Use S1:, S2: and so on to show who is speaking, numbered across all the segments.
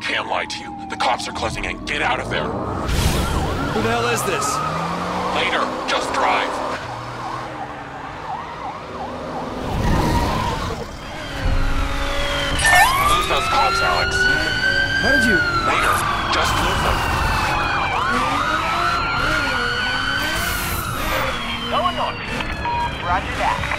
S1: can't lie to you. The cops are closing in. Get out of there.
S2: Who the hell is this?
S1: Later. Just drive. Lose those cops, Alex.
S2: How did you...
S1: Later. Just lose them.
S3: Going north. Roger that.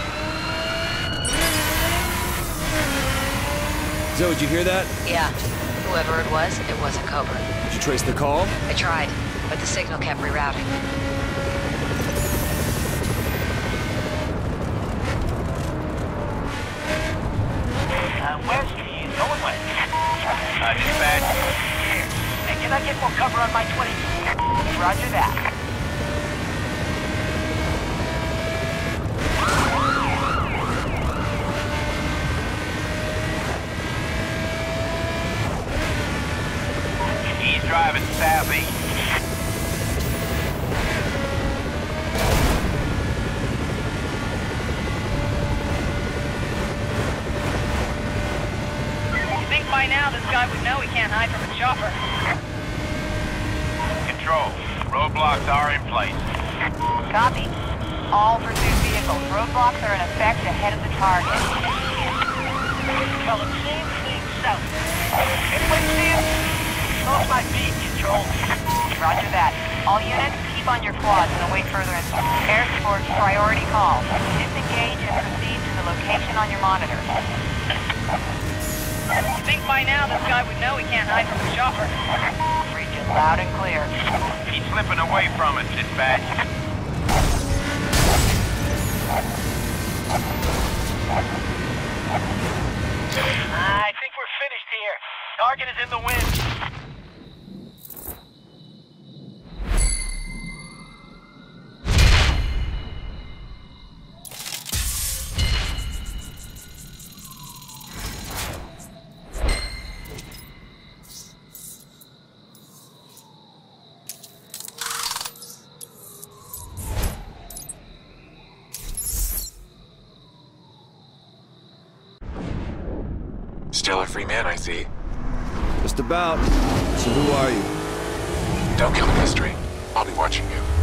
S2: Zoe, did you hear that?
S4: Yeah. Whoever it wasn't Cobra.
S2: Did you trace the call?
S4: I tried, but the signal kept rerouting.
S3: West, he's going west. Dispatch. Hey, can I get more cover on my 20? Roger that. He's driving southeast.
S5: By now, this guy would know he can't hide from a chopper.
S3: Control. Roadblocks are in place.
S6: Copy. All pursuit vehicles. Roadblocks are in effect ahead of the target.
S3: Tell him same thing south. Anybody see him? Off my beat, Control.
S6: Roger that. All units, keep on your quads and await further instructions. Air support priority call. Disengage and proceed to the location on your monitor.
S5: You think by now this guy would know he can't hide from a chopper?
S6: Region loud and clear.
S3: He's slipping away from us, dispatch. I think we're finished here. Target is in the wind.
S1: Still a free man, I see.
S2: Just about. So who are you?
S1: Don't kill the mystery. I'll be watching you.